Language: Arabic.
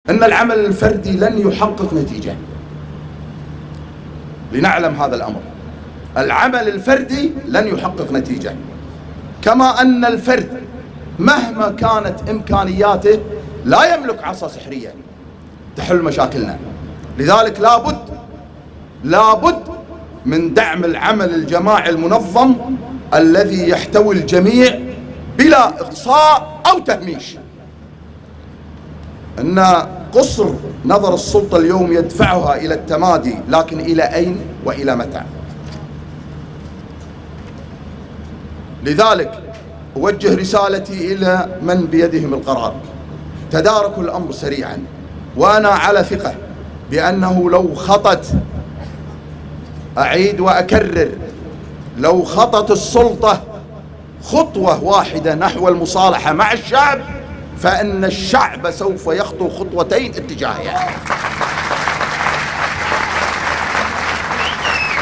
أن العمل الفردي لن يحقق نتيجة. لنعلم هذا الأمر، العمل الفردي لن يحقق نتيجة، كما أن الفرد مهما كانت إمكانياته لا يملك عصا سحرية تحل مشاكلنا. لذلك لابد من دعم العمل الجماعي المنظم الذي يحتوي الجميع بلا إقصاء أو تهميش. أن قصر نظر السلطة اليوم يدفعها إلى التمادي، لكن إلى أين وإلى متى؟ لذلك أوجه رسالتي إلى من بيدهم القرار: تداركوا الأمر سريعا، وأنا على ثقة بأنه لو خطت، أعيد وأكرر، لو خطت السلطة خطوة واحدة نحو المصالحة مع الشعب، فإن الشعب سوف يخطو خطوتين اتجاهها.